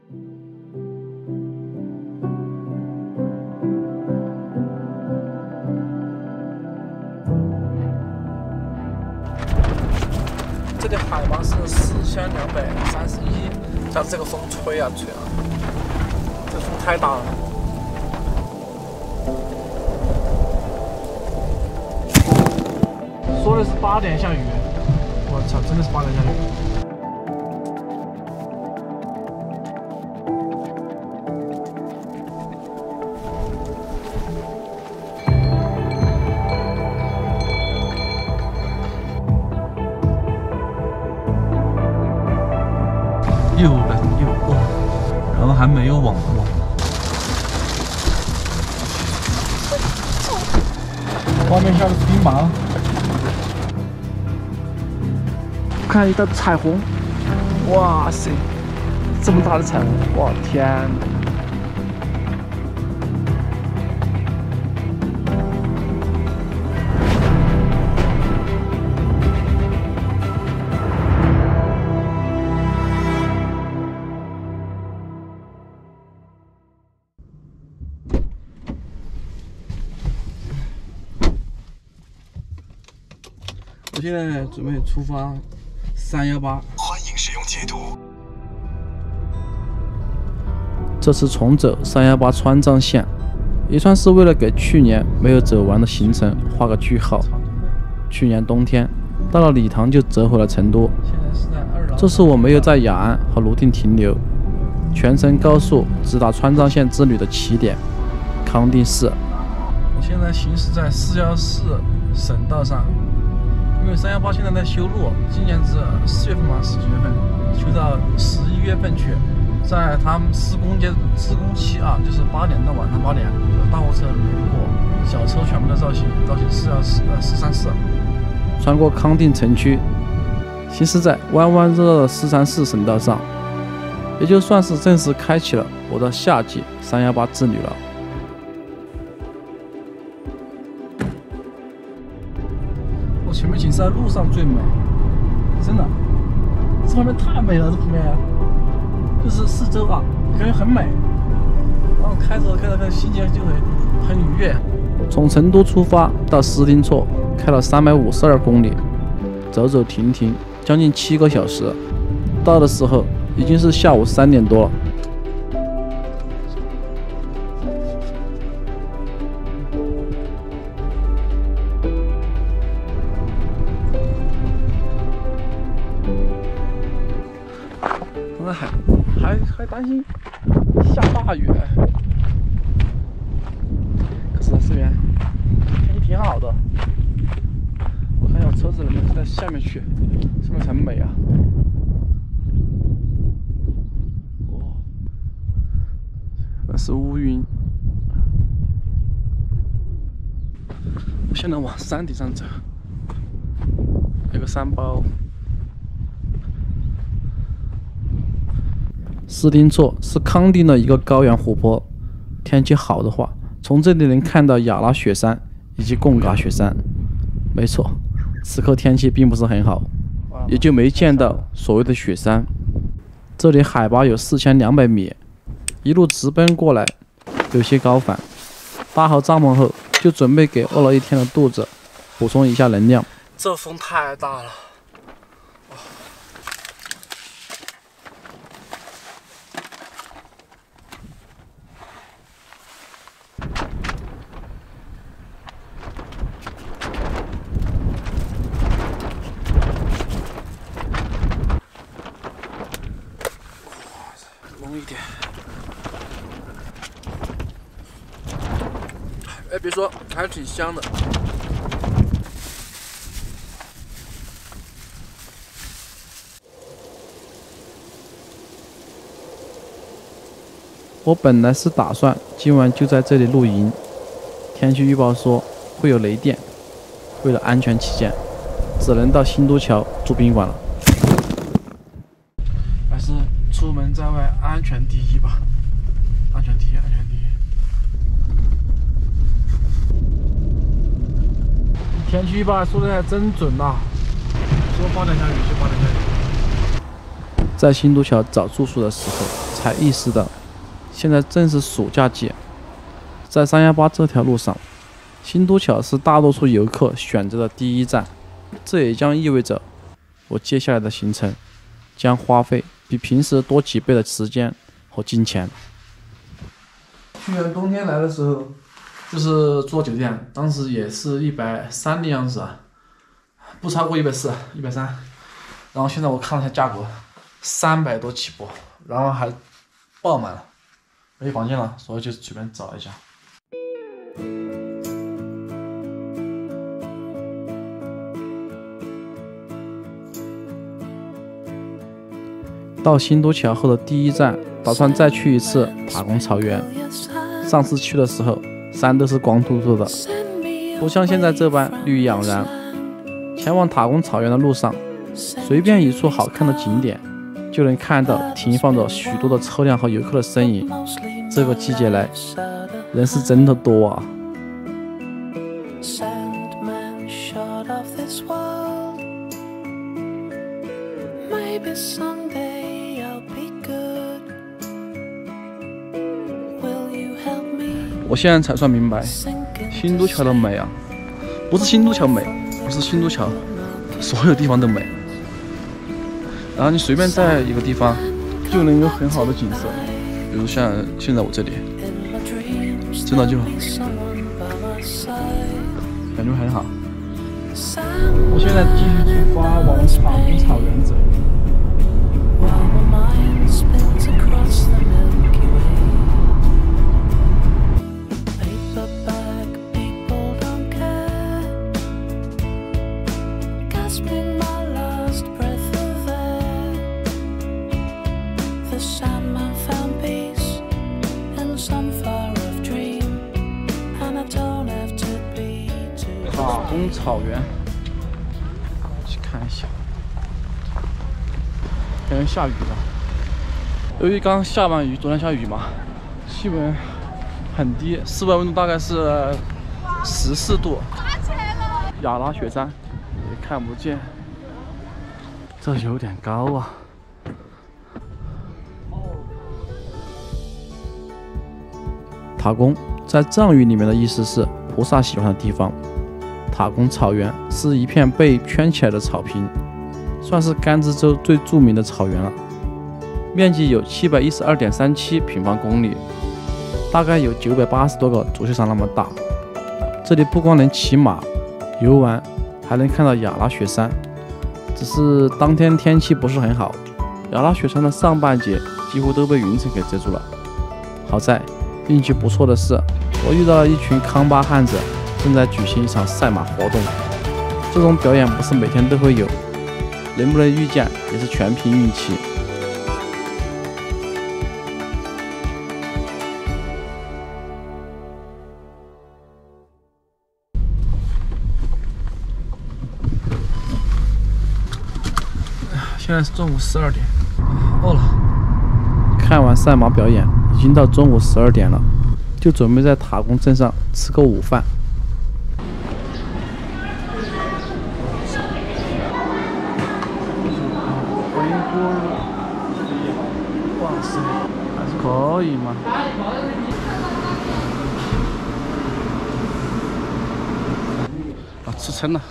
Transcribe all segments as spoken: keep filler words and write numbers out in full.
这里海拔是四千两百三十一，加上这个风吹啊吹啊，这风太大了。说的是八点下雨，我操，真的是八点下雨。 有人有哦，然后还没有网网。 外面下的是冰雹，看一道彩虹，哇塞，这么大的彩虹，我天！ 我现在准备出发三幺八， 欢迎使用截图。 这次重走三幺八川藏线，也算是为了给去年没有走完的行程画个句号。去年冬天到了理塘就折回了成都，这次我没有在雅安和泸定停留，全程高速直达川藏线之旅的起点康定市。 我现在行驶在四幺四省道上。因为三幺八现在在修路，今年是四月份嘛，十几月份，修到十一月份去，在他们施工阶施工期啊，就是八点到晚上八点，大货车路过，小车全部都绕行，绕行四幺四呃四三四， 穿过康定城区，行驶在弯弯热热的四三四省道上，也就算是正式开启了我的夏季三幺八之旅了。 前面景色路上最美，真的，这旁边太美了，这旁边就是四周啊，感觉很美，然后开着开着开着，心情就会很愉悦。 从成都出发到石丁错，开了三百五十二公里，走走停停，将近七个小时，到的时候已经是下午三点多了。还还还担心下大雨，可是这边天气挺好的。我看下我车子能不能在下面去，上面才美啊！哦，那是乌云。我现在往山顶上走，有个山包。石丁错是康定的一个高原湖泊，天气好的话，从这里能看到雅拉雪山以及贡嘎雪山。没错，此刻天气并不是很好，也就没见到所谓的雪山。这里海拔有四千两百米，一路直奔过来，有些高反。搭好帐篷后，就准备给饿了一天的肚子补充一下能量。这风太大了。浓一点，哎，别说，还挺香的。我本来是打算今晚就在这里露营，天气预报说会有雷电，为了安全起见，只能到新都桥住宾馆了。还是出门在外，安全第一吧，安全第一，安全第一。天气预报说的还真准呐、说八点下雨就八点下雨。 在新都桥找住宿的时候，才意识到，现在正是暑假季。在三一八这条路上，新都桥是大多数游客选择的第一站，这也将意味着我接下来的行程将花费比平时多几倍的时间和金钱。去年冬天来的时候，就是住酒店，当时也是一百三的样子啊，不超过一百四，一百三。然后现在我看了一下价格，三百多起步，然后还爆满了，没房间了，所以就随便找一下。到新都桥后的第一站，打算再去一次塔公草原。上次去的时候，山都是光秃秃的，不像现在这般绿意盎然。前往塔公草原的路上，随便一处好看的景点，就能看到停放着许多的车辆和游客的身影。这个季节来，人是真的多啊！我现在才算明白，新都桥的美啊，不是新都桥美，而是新都桥所有地方都美。然后你随便在一个地方，就能有很好的景色，比如像现在我这里，真的就感觉很好。我现在继续出发往塔公草原走。塔公草原，去看一下，感觉下雨了。由于刚下完雨，昨天下雨嘛，气温很低，室外温度大概是十四度。亚拉雪山也看不见，这有点高啊。塔公在藏语里面的意思是菩萨喜欢的地方。塔公草原是一片被圈起来的草坪，算是甘孜州最著名的草原了。面积有七百一十二点三七平方公里，大概有九百八十多个足球场那么大。这里不光能骑马、游玩，还能看到亚拉雪山。只是当天天气不是很好，亚拉雪山的上半截几乎都被云层给遮住了。好在运气不错的是，我遇到了一群康巴汉子，正在举行一场赛马活动。这种表演不是每天都会有，能不能遇见也是全凭运气。现在是中午十二点，饿了。看完赛马表演，已经到中午十二点了，就准备在塔公镇上吃个午饭。回锅肉，哇塞，还是可以嘛。啊，吃撑了。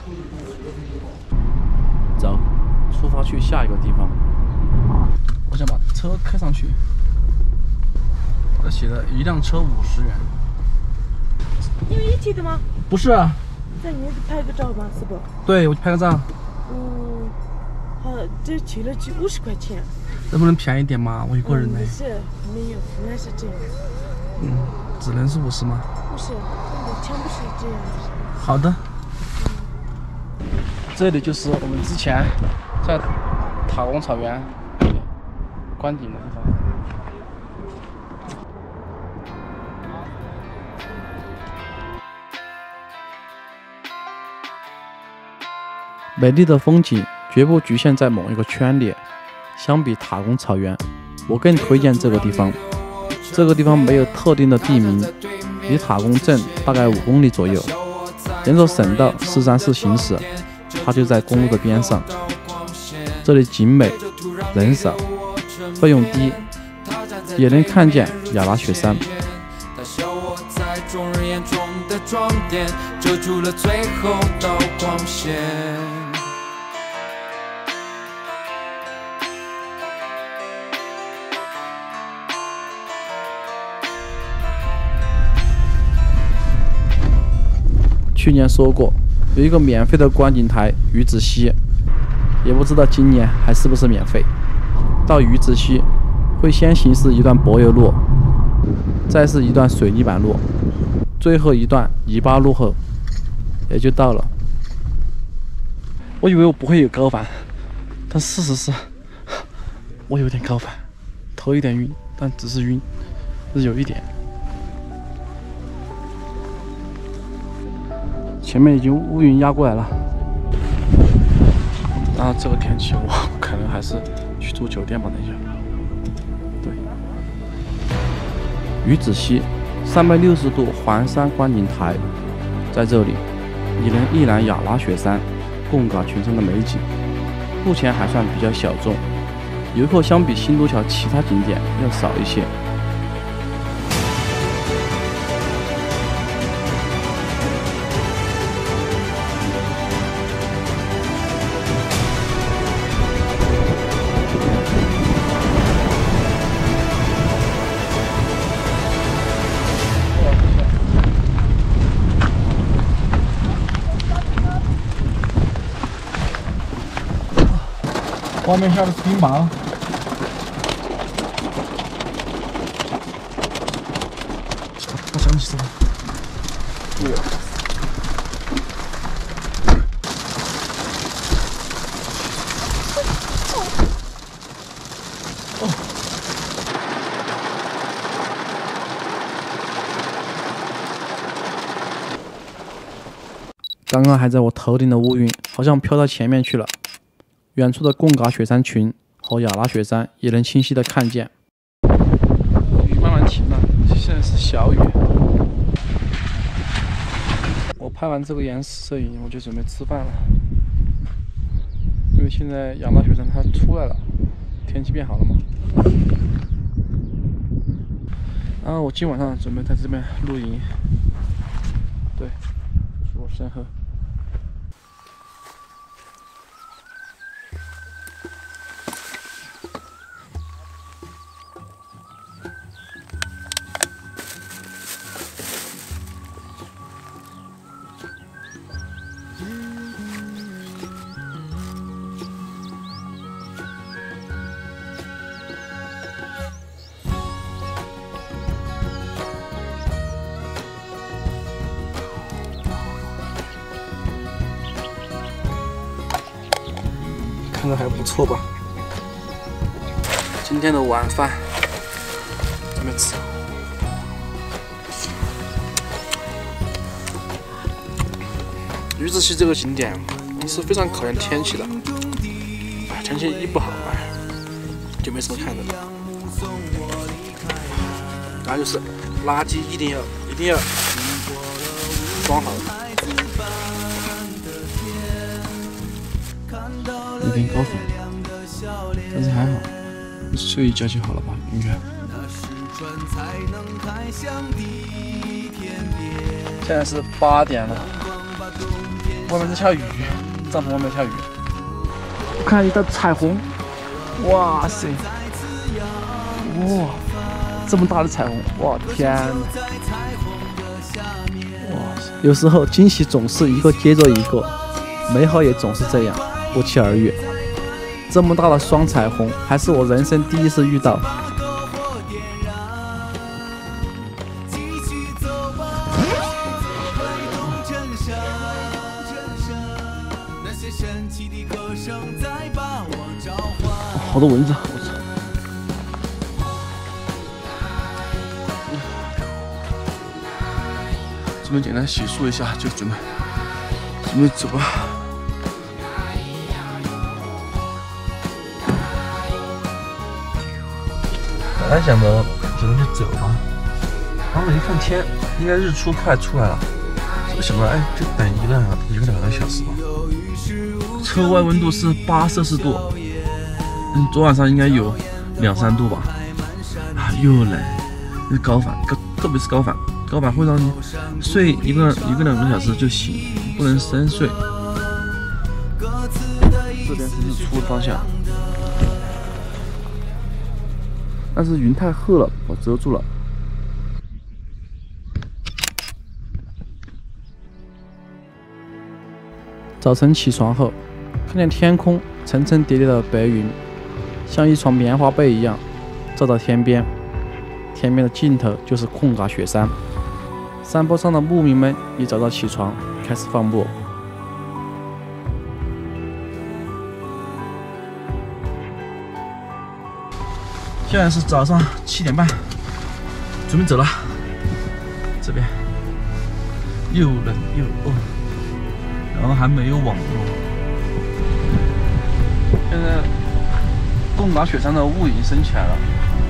走。出发去下一个地方，我想把车开上去。这写的一辆车五十元。 你们一起的吗？ 不是啊。 在你拍个照吗？是不？ 对，我拍个照。 嗯，好，这取了几五十块钱。 能不能便宜点嘛？我一个人呢。 不是，没有，应该是这样。 嗯，只能是五十吗？ 不是，我的枪不是这样。 好的。这里就是我们之前在塔公草原观景的地方。美丽的风景绝不局限在某一个圈里。相比塔公草原，我更推荐这个地方。这个地方没有特定的地名，离塔公镇大概五公里左右，沿着省道四三四行驶，它就在公路的边上。这里景美，人少， 费用低，也能看见雅拉雪山。 它消我在众人眼中的装点，遮住了最后道光线。 去年说过有一个免费的观景台鱼子溪，也不知道今年还是不是免费。到鱼子溪会先行驶一段柏油路，再是一段水泥板路，最后一段泥巴路后也就到了。我以为我不会有高反，但事实是我有点高反，头有点晕，但只是晕，是有一点。前面已经乌云压过来了，然后这个天气我可能还是去住酒店吧。等一下，对，鱼子溪三百六十度环山观景台，在这里你能一览雅拉雪山、贡嘎群山的美景。目前还算比较小众，游客相比新都桥其他景点要少一些。 外面下的是冰雹，我想起来了，哦， 刚刚还在我头顶的乌云，好像飘到前面去了。远处的贡嘎雪山群和雅拉雪山也能清晰的看见。雨慢慢停了，现在是小雨。我拍完这个延时摄影，我就准备吃饭了。因为现在雅拉雪山它出来了，天气变好了嘛。然后我今晚上准备在这边露营。对，是我身后。看着还不错吧？今天的晚饭准备吃。鱼子溪这个景点是非常考验天气的，哎，天气一不好，哎，就没什么看的。然后就是垃圾一定要一定要装好。有点高反，但是还好，睡一觉就好了吧？应该。现在是八点了，外面在下雨，帐篷外面下雨。我看一道彩虹，哇塞，哇，这么大的彩虹，哇天哪！哇塞，有时候惊喜总是一个接着一个，美好也总是这样不期而遇。这么大的双彩虹，还是我人生第一次遇到。好多蚊子，我操！准备简单洗漱一下，就准备准备走吧。 本来想着准备就走吧，然后一看天，应该日出快出来了，我想着哎，就等一个一个两个小时吧。车外温度是八摄氏度，嗯，昨晚上应该有两三度吧，啊，又冷。是高反，高特别是高反，高反会让你睡一个一个两个小时就醒，不能深睡。这边是日出的方向，但是云太厚了，我遮住了。 早晨起床后，看见天空层层叠叠的白云，像一床棉花被一样罩到天边。天边的尽头就是控嘎雪山，山坡上的牧民们一早早起床，开始放牧。 现在是早上七点半，准备走了。这边又冷又饿，然后还没有网络。现在贡嘎雪山的雾已经升起来了。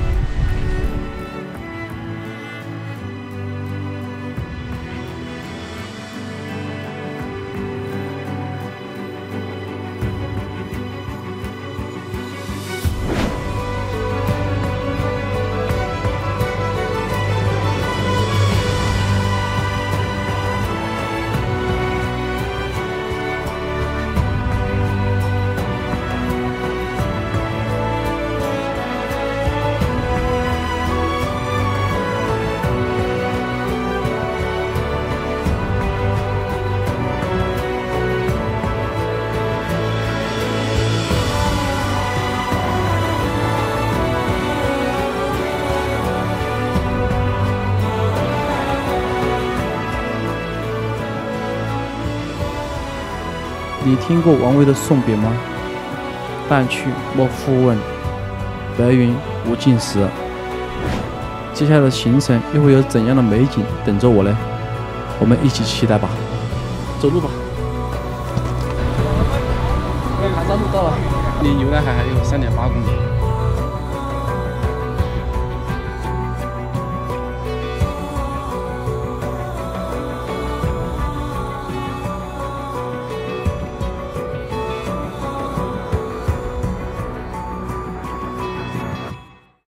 你听过王维的送别吗？但去莫复问，白云无尽时。接下来的行程又会有怎样的美景等着我呢？我们一起期待吧。走路吧。 盘山路到了，离牛奶海还有三点八公里。